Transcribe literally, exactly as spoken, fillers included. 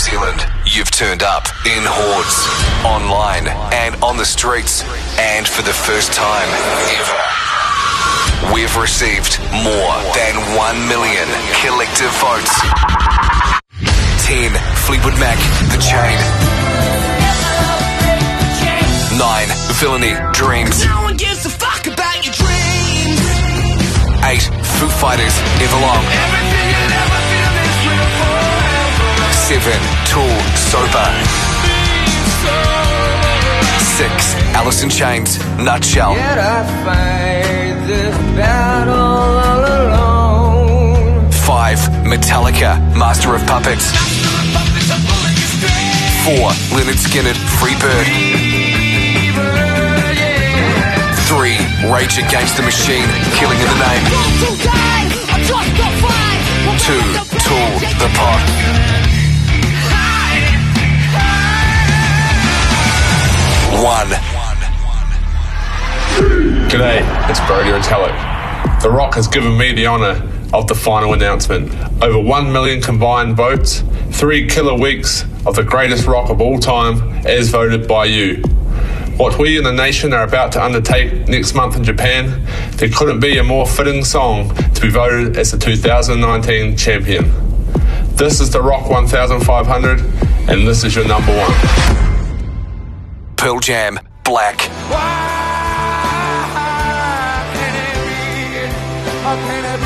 Zealand, you've turned up in hordes, online and on the streets, and for the first time ever, we've received more than one million collective votes. ten. Fleetwood Mac, The Chain. nine. Villainy, Dreams. No one gives a fuck about your dreams. eight. Foo Fighters, Everlong. Everything you'll ever feel is real forever. seven. Tool, Sober. six. Alice in Chains, Nutshell. Yet I fight this battle all alone. five. Metallica, Master of Puppets. four. Leonard Skinner, Free Bird. three. Rage Against the Machine, Killing in the Name. two. Tool, The Pot. one. G'day, it's Brodie Retallick. The Rock has given me the honour of the final announcement. Over one million combined votes, three killer weeks of the greatest rock of all time as voted by you. What we in the nation are about to undertake next month in Japan, there couldn't be a more fitting song to be voted as the two thousand nineteen champion. This is the Rock one thousand five hundred, and this is your number one. Pearl Jam, Black. Why can't it be? How can it